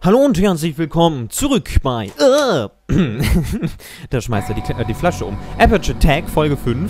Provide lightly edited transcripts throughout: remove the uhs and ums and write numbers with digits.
Hallo und herzlich willkommen zurück bei da schmeißt er die Flasche um. Aperture Tag, Folge 5.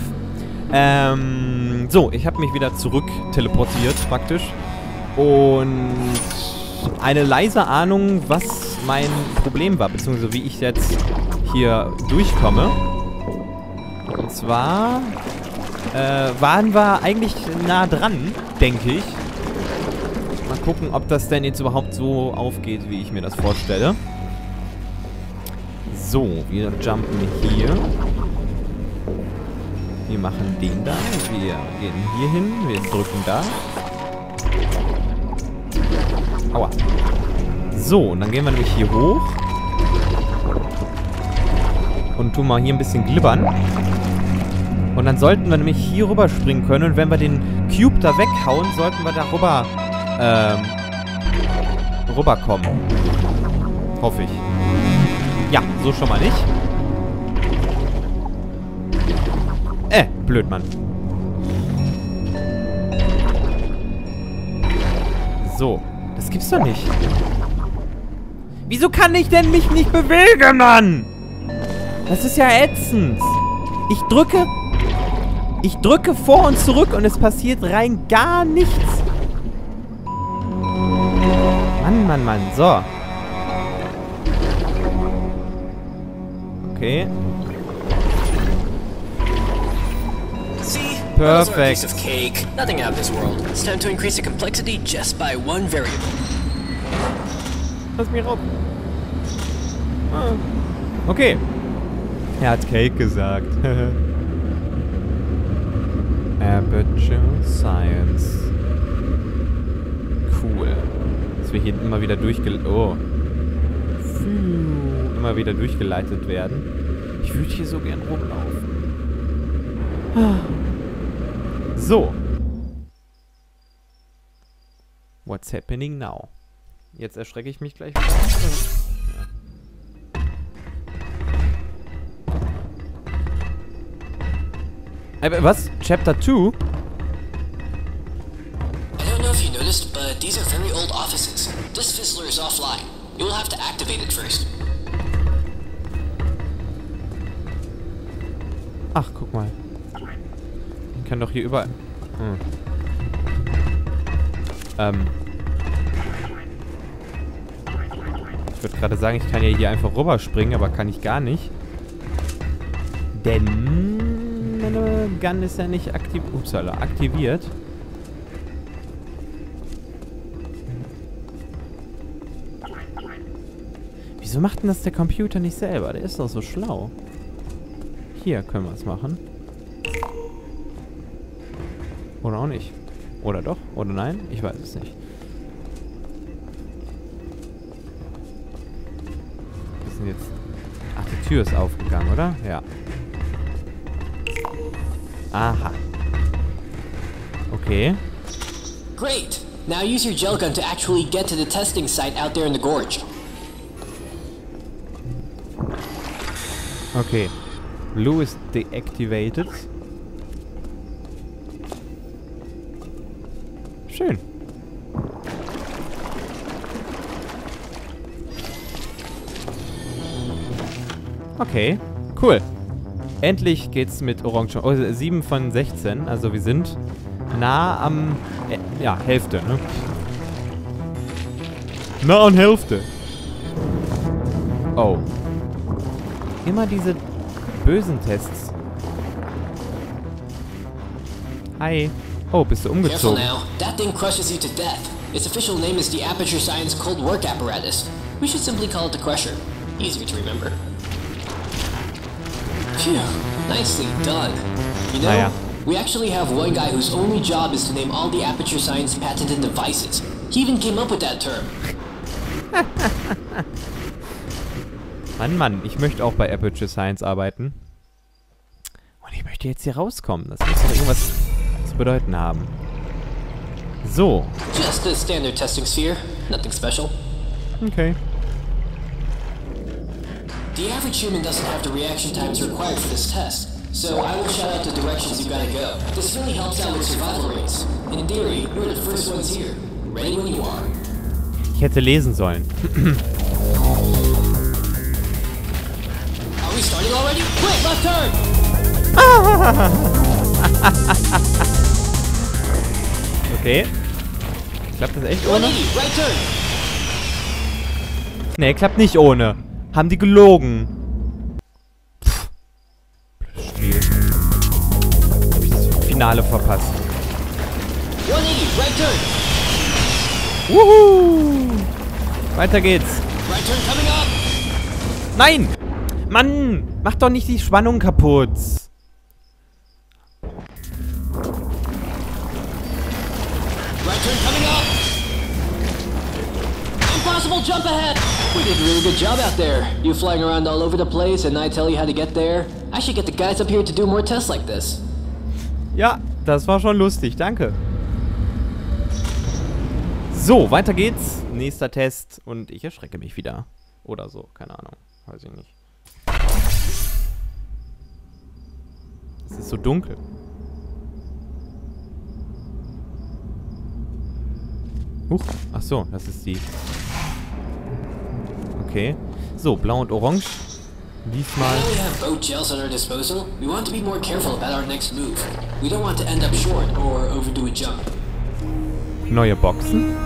So, ich habe mich wieder zurück teleportiert, praktisch. Und eine leise Ahnung, was mein Problem war, beziehungsweise wie ich jetzt hier durchkomme. Und zwar waren wir eigentlich nah dran, denke ich. Mal gucken, ob das denn jetzt überhaupt so aufgeht, wie ich mir das vorstelle. So, wir jumpen hier. Wir machen den da. Wir gehen hier hin. Wir drücken da. Aua. So, und dann gehen wir nämlich hier hoch. Und tun mal hier ein bisschen glibbern. Und dann sollten wir nämlich hier rüber springen können. Und wenn wir den Cube da weghauen, sollten wir da rüberkommen. Hoffe ich. Ja, so schon mal nicht. Blöd, Mann. So, das gibt's doch nicht. Wieso kann ich denn mich nicht bewegen, Mann? Das ist ja ätzend. Ich drücke vor und zurück und es passiert rein gar nichts. Mann. So. Okay. Perfekt. Piece of cake. Nothing out of this world. It's time to increase the complexity just by one variable. Lass mich raus. Okay. Er hat Cake gesagt. Aperture Science. Cool. Dass wir hier immer wieder durchgeleitet werden. Ich würde hier so gern rumlaufen. So. What's happening now? Jetzt erschrecke ich mich gleich wieder. Ja. Was? Chapter 2? I don't know if you noticed, but these are very old offices. This Fizzler is offline. You will have to activate it first. Ach, guck mal. Ich kann doch hier überall... Ich würde gerade sagen, ich kann ja hier einfach rüberspringen, aber kann ich gar nicht. Denn meine Gun ist ja nicht aktiviert. Wieso macht denn das der Computer nicht selber? Der ist doch so schlau. Hier können wir es machen. Oder auch nicht. Oder doch? Oder nein? Ich weiß es nicht. Wir sind jetzt... Ach, die Tür ist aufgegangen, oder? Ja. Aha. Okay. Great! Now use your gel gun to actually get to the testing site out there in the gorge. Okay. Blue ist deactivated. Schön. Okay, cool. Endlich geht's mit Orange. Oh, 7 von 16. Also wir sind nah am... ja, Hälfte, ne? Nah an Hälfte. Oh. Immer diese bösen Tests. Hi. Oh, bist du Careful umgezogen? now. That thing crushes you to death. Its official name is the Aperture Science Cold Work Apparatus. We should simply call it the Crusher. Easier to remember. Phew. Nicely done. You know, we actually have one guy whose only job is to name all the Aperture Science patented devices. He even came up with that term. Mann, ich möchte auch bei Aperture Science arbeiten. Und ich möchte jetzt hier rauskommen. Das muss doch irgendwas zu bedeuten haben. So. Just a standard testing sphere. Nothing special. Okay. The average human doesn't have the reaction times required for this test, so I will shout out the directions you gotta go. This really helps out with survival rates. In theory, you're the first ones here. Ready when you are. Ich hätte lesen sollen. Are we starting already? Quick, left turn! Okay. Klappt das echt ohne? 180, right turn! Nee, klappt nicht ohne. Haben die gelogen. Pff. Blödes Spiel. Hab ich das Finale verpasst. 180, right turn! Wuhu! Weiter geht's. Right turn coming up! Nein! Mann! Mach doch nicht die Spannung kaputt. Right turn coming up! Impossible jump ahead! We did a really good job out there. You flying around all over the place and I tell you how to get there. I should get the guys up here to do more tests like this. Ja, das war schon lustig. Danke. So, weiter geht's. Nächster Test. Und ich erschrecke mich wieder. Oder so. Keine Ahnung. Weiß ich nicht. Es ist so dunkel. Huch. Ach so, das ist die. Okay. So, blau und orange. Diesmal. Now we have both gels at our disposal. We want to be more careful about our next move. We don't want to end up short or overdo a jump. Neue Boxen.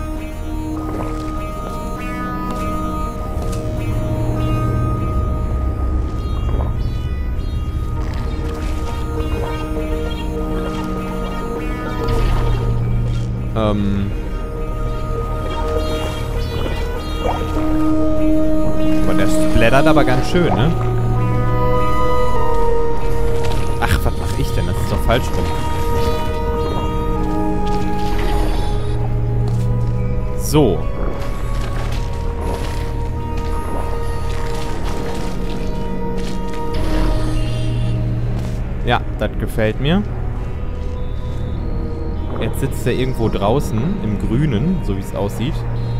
Aber der splattert aber ganz schön, ne? Ach, was mache ich denn? Das ist doch falsch rum. So. Ja, das gefällt mir. Jetzt sitzt er irgendwo draußen, im Grünen, so wie es aussieht.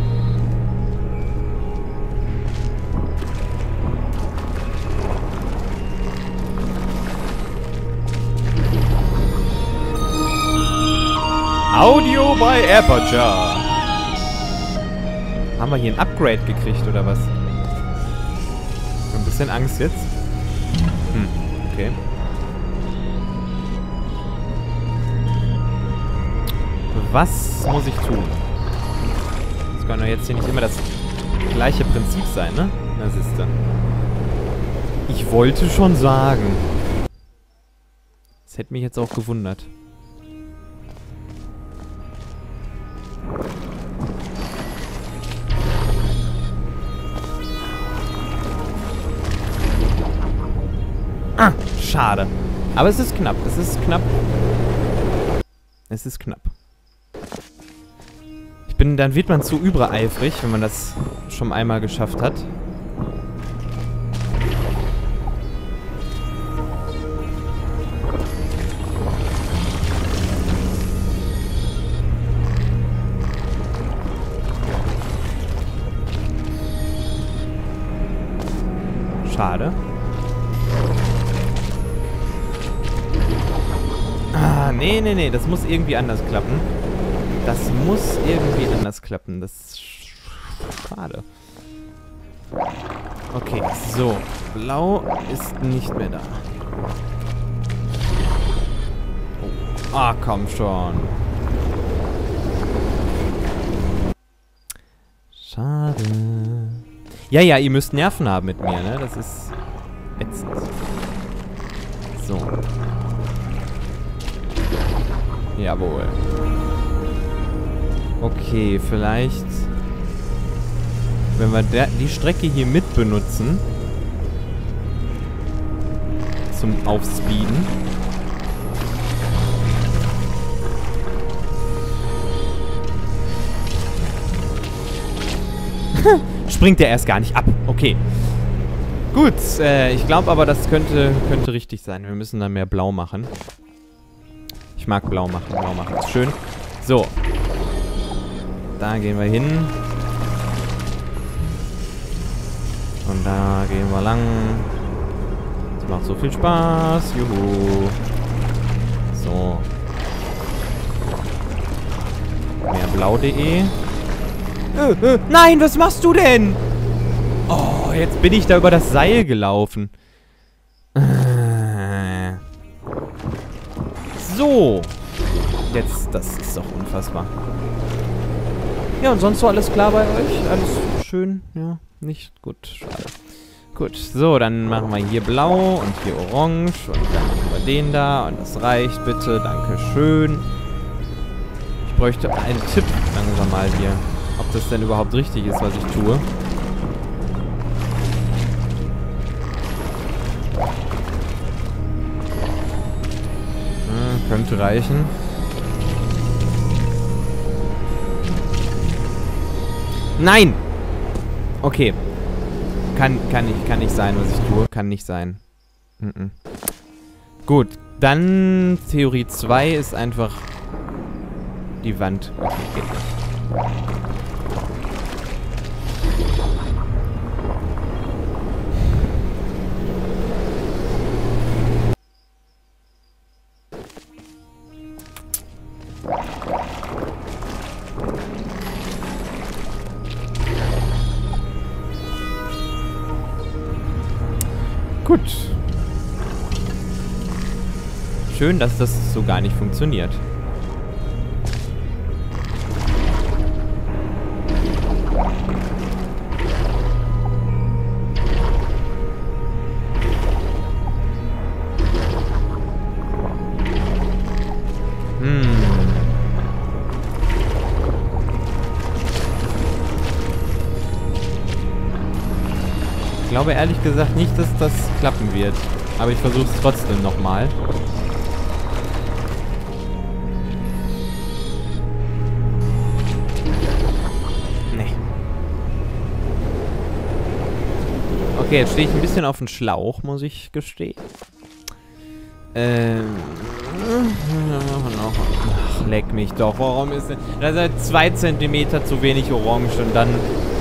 Audio bei Aperture. Haben wir hier ein Upgrade gekriegt, oder was? Ein bisschen Angst jetzt. Okay. Was muss ich tun? Das kann doch jetzt hier nicht immer das gleiche Prinzip sein, ne? Das ist dann. Ich wollte schon sagen. Das hätte mich jetzt auch gewundert. Ah, schade. Aber es ist knapp. Es ist knapp. Es ist knapp. Dann wird man zu übereifrig, wenn man das schon einmal geschafft hat. Schade. Ah, nee, das muss irgendwie anders klappen. Das muss irgendwie anders klappen. Das ist schade. Okay, so. Blau ist nicht mehr da. Oh. Ah, komm schon. Schade. Ja, ihr müsst Nerven haben mit mir, ne? Das ist ätzend. So. Jawohl. Okay, vielleicht, wenn wir die Strecke hier mit benutzen, zum Aufspeeden. Springt der erst gar nicht ab. Okay. Gut, ich glaube aber, das könnte richtig sein. Wir müssen dann mehr blau machen. Ich mag blau machen. Blau machen ist schön. So. Da gehen wir hin. Und da gehen wir lang. Das macht so viel Spaß. Juhu. So. Mehr blau.de. Nein, was machst du denn? Oh, jetzt bin ich da über das Seil gelaufen. So. Jetzt, das ist doch unfassbar. Ja, und sonst so alles klar bei euch? Alles schön? Ja, nicht? Gut, schade. Gut, so, dann machen wir hier blau und hier orange und dann machen wir den da und das reicht bitte, dankeschön. Ich bräuchte einen Tipp langsam mal hier, ob das denn überhaupt richtig ist, was ich tue. Könnte reichen. Nein! Okay. Kann nicht sein, was ich tue. Kann nicht sein. Gut, dann Theorie 2 ist einfach die Wand. Okay, geht nicht. Gut. Schön, dass das so gar nicht funktioniert. Ich glaube ehrlich gesagt nicht, dass das klappen wird. Aber ich versuche es trotzdem nochmal. Nee. Okay, jetzt stehe ich ein bisschen auf dem Schlauch, muss ich gestehen. Ach, leck mich doch. Warum ist denn... Da sind 2 Zentimeter zu wenig Orange und dann...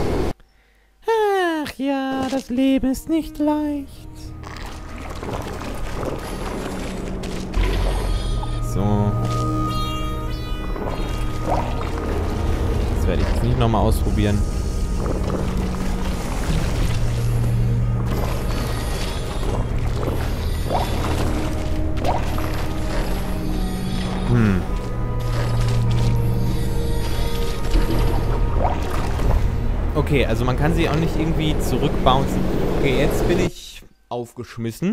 Ach ja, das Leben ist nicht leicht. So. Das werde ich jetzt nicht nochmal ausprobieren. Okay, also man kann sie auch nicht irgendwie zurückbouncen. Okay, jetzt bin ich aufgeschmissen.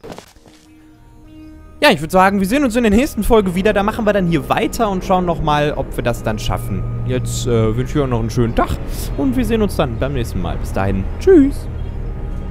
Ja, ich würde sagen, wir sehen uns in der nächsten Folge wieder. Da machen wir dann hier weiter und schauen nochmal, ob wir das dann schaffen. Jetzt wünsche ich euch noch einen schönen Tag und wir sehen uns dann beim nächsten Mal. Bis dahin. Tschüss.